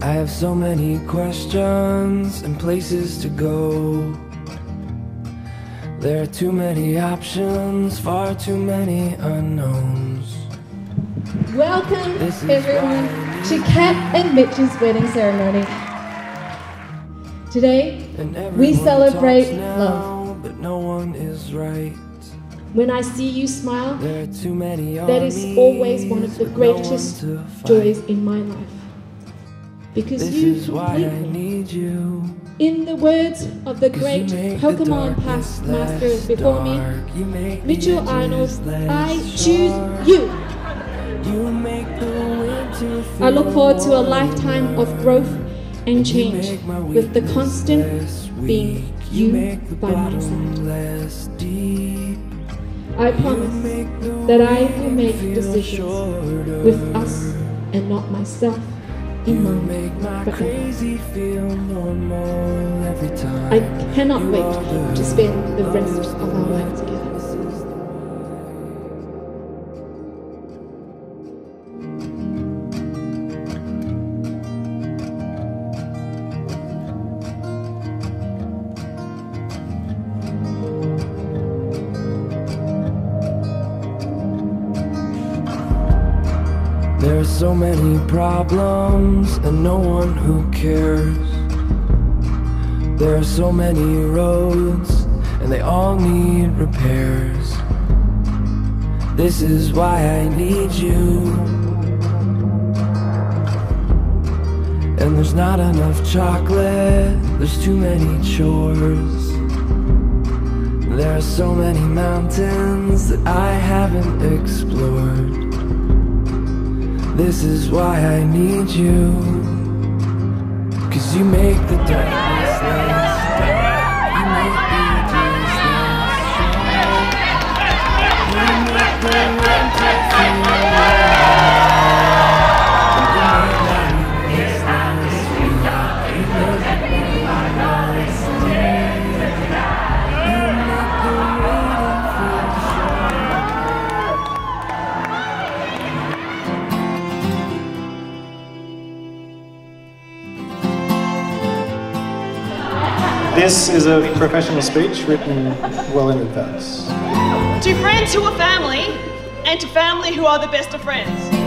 I have so many questions and places to go. There are too many options, far too many unknowns. Welcome everyone to Kat and Mitch's wedding ceremony. Today we celebrate love. But no one is right. When I see you smile, There are too many that is always one of the greatest joys in my life. Because This you is why complete I me. need you. In the words of the great make the Pokemon darkness past master less before me, dark. You make the Mitchell edges Arnold, less I choose sharp. you. You make the winter I look feel forward to a warmer. lifetime of growth and You change, make my with the weakness constant less being weak. you make the by my bottom side. less deep. I promise that I will make decisions with us and not myself in You mind make my forever. crazy feel normal every time. I cannot You wait are the to spend the rest of our life together. There are so many problems and no one who cares. There are so many roads and they all need repairs. This is why I need you. And there's not enough chocolate, there's too many chores. There are so many mountains that I haven't explored. This is why I need you. 'Cause you make the darkness less dark. You make the edges less sharp. You make the winter feel warm. You make my weakness less weak. You make the bottom less deep. You make the waiting feel short. This is a professional speech written well in advance. To friends who are family, and to family who are the best of friends.